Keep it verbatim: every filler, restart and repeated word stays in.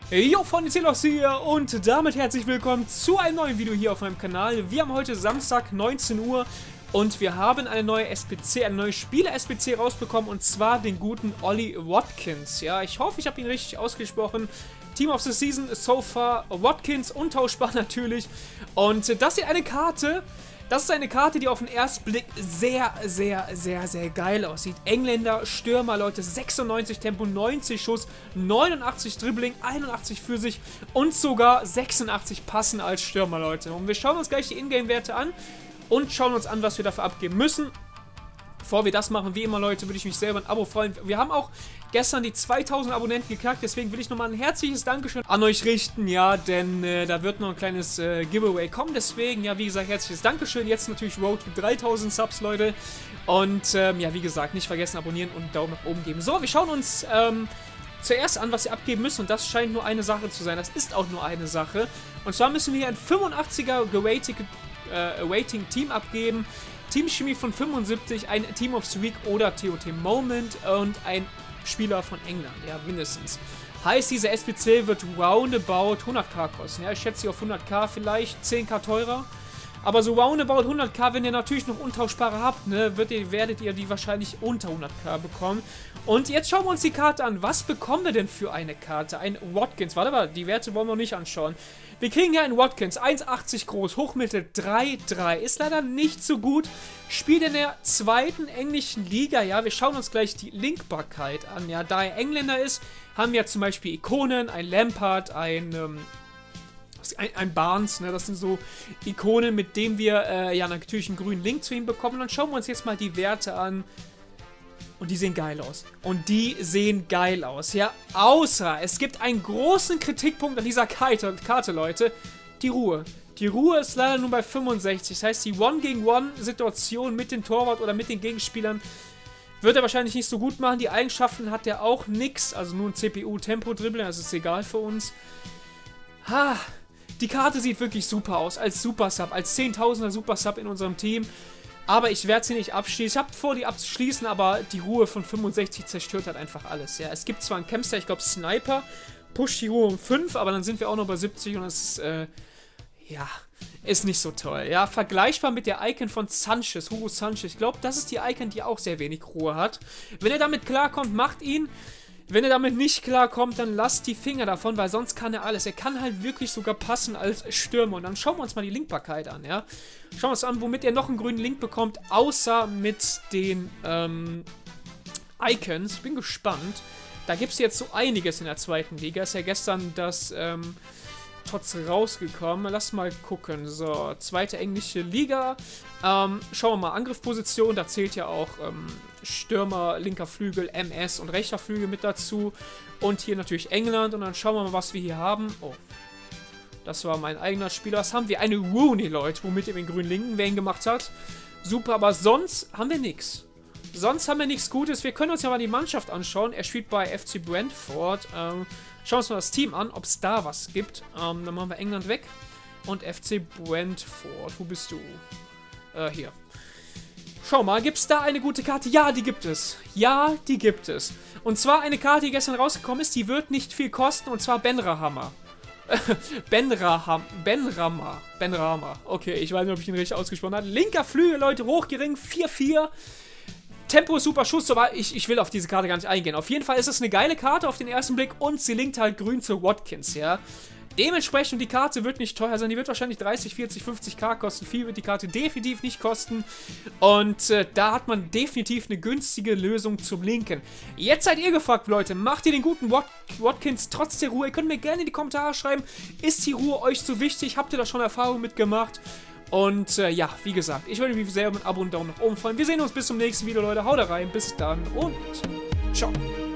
Jo, von Zelos hier und damit herzlich willkommen zu einem neuen Video hier auf meinem Kanal. Wir haben heute Samstag neunzehn Uhr und wir haben eine neue S P C, eine neue Spieler-S P C rausbekommen und zwar den guten Ollie Watkins. Ja, ich hoffe, ich habe ihn richtig ausgesprochen. Team of the Season so far, Watkins, untauschbar natürlich. Und das ist eine Karte... Das ist eine Karte, die auf den ersten Blick sehr, sehr, sehr, sehr geil aussieht. Engländer, Stürmer, Leute, sechsundneunzig Tempo, neunzig Schuss, neunundachtzig Dribbling, einundachtzig Physis und sogar sechsundachtzig Passen als Stürmer, Leute. Und wir schauen uns gleich die Ingame-Werte an und schauen uns an, was wir dafür abgeben müssen. Bevor wir das machen, wie immer, Leute, würde ich mich selber ein Abo freuen. Wir haben auch gestern die zweitausend Abonnenten geknackt, deswegen will ich nochmal ein herzliches Dankeschön an euch richten, ja, denn äh, da wird noch ein kleines äh, Giveaway kommen, deswegen, ja, wie gesagt, herzliches Dankeschön. Jetzt natürlich Road to dreitausend Subs, Leute. Und, ähm, ja, wie gesagt, nicht vergessen, abonnieren und einen Daumen nach oben geben. So, wir schauen uns, ähm, zuerst an, was wir abgeben müssen, und das scheint nur eine Sache zu sein. Das ist auch nur eine Sache. Und zwar müssen wir hier ein fünfundachtziger Awaiting äh, Awaiting Team abgeben. Teamchemie von fünfundsiebzig, ein Team of the Week oder T O T Moment und ein Spieler von England, ja, mindestens. Heißt, diese S P C wird roundabout hunderttausend kosten, ja, ich schätze sie auf hunderttausend vielleicht, zehntausend teurer. Aber so roundabout hunderttausend, wenn ihr natürlich noch untauschbare habt, ne, wird ihr, werdet ihr die wahrscheinlich unter hunderttausend bekommen. Und jetzt schauen wir uns die Karte an. Was bekommen wir denn für eine Karte? Ein Watkins. Warte mal, die Werte wollen wir noch nicht anschauen. Wir kriegen hier einen Watkins, eins achtzig groß, Hochmittel drei drei. Ist leider nicht so gut. Spielt in der zweiten englischen Liga. Ja, wir schauen uns gleich die Linkbarkeit an. Ja, da er Engländer ist, haben wir zum Beispiel Ikonen, ein Lampard, ein... Ähm, Ein, ein Barnes, ne, das sind so Ikonen, mit denen wir äh, ja natürlich einen grünen Link zu ihm bekommen. Und dann schauen wir uns jetzt mal die Werte an. Und die sehen geil aus. Und die sehen geil aus, ja. Außer, es gibt einen großen Kritikpunkt an dieser Karte, Karte, Leute. Die Ruhe. Die Ruhe ist leider nur bei fünfundsechzig. Das heißt, die One-gegen-One-Situation mit dem Torwart oder mit den Gegenspielern wird er wahrscheinlich nicht so gut machen. Die Eigenschaften hat er auch nix. Also nur ein C P U-Tempo-Dribbling, das ist egal für uns. Ha. Die Karte sieht wirklich super aus, als Super-Sub, als zehntausender Super-Sub in unserem Team. Aber ich werde sie nicht abschließen. Ich habe vor, die abzuschließen, aber die Ruhe von fünfundsechzig zerstört halt einfach alles. Ja, es gibt zwar einen Campster, ich glaube Sniper, pusht die Ruhe um fünf, aber dann sind wir auch noch bei siebzig und das ist, äh, ja, ist nicht so toll. Ja, vergleichbar mit der Icon von Sanchez, Hugo Sanchez. Ich glaube, das ist die Icon, die auch sehr wenig Ruhe hat. Wenn ihr damit klarkommt, macht ihn. Wenn er damit nicht klarkommt, dann lasst die Finger davon, weil sonst kann er alles. Er kann halt wirklich sogar passen als Stürmer. Und dann schauen wir uns mal die Linkbarkeit an, ja. Schauen wir uns an, womit er noch einen grünen Link bekommt, außer mit den ähm, Icons. Ich bin gespannt. Da gibt es jetzt so einiges in der zweiten Liga. Ist ja gestern das ähm, Tots rausgekommen. Lass mal gucken. So, zweite englische Liga. Ähm, schauen wir mal, Angriffsposition. Da zählt ja auch... Ähm, Stürmer, linker Flügel, M S und rechter Flügel mit dazu. Und hier natürlich England. Und dann schauen wir mal, was wir hier haben. Oh, das war mein eigener Spieler. Was haben wir? Eine Rooney, Leute, womit er den grünen linken Wayne gemacht hat. Super, aber sonst haben wir nichts. Sonst haben wir nichts Gutes. Wir können uns ja mal die Mannschaft anschauen. Er spielt bei F C Brentford. Ähm, schauen wir uns mal das Team an, ob es da was gibt. Ähm, dann machen wir England weg. Und F C Brentford. Wo bist du? Äh, hier. Schau mal, gibt es da eine gute Karte? Ja, die gibt es. Ja, die gibt es. Und zwar eine Karte, die gestern rausgekommen ist, die wird nicht viel kosten, und zwar Benrahma. Benraham, Benrahma, Benrahma. Okay, ich weiß nicht, ob ich ihn richtig ausgesprochen habe. Linker Flügel, Leute, hochgering, vier vier. Tempo ist super, Schuss, aber ich, ich will auf diese Karte gar nicht eingehen. Auf jeden Fall ist es eine geile Karte auf den ersten Blick und sie linkt halt grün zu Watkins, ja. Dementsprechend, die Karte wird nicht teuer sein, die wird wahrscheinlich dreißig, vierzig, fünfzig K kosten. Viel wird die Karte definitiv nicht kosten. Und äh, da hat man definitiv eine günstige Lösung zum Linken. Jetzt seid ihr gefragt, Leute, macht ihr den guten Wat Watkins trotz der Ruhe? Ihr könnt mir gerne in die Kommentare schreiben, ist die Ruhe euch so wichtig? Habt ihr da schon Erfahrung mitgemacht? Und äh, ja, wie gesagt, ich würde mich sehr über ein Abo und einen Daumen nach oben freuen. Wir sehen uns bis zum nächsten Video, Leute. Haut rein, bis dann und ciao.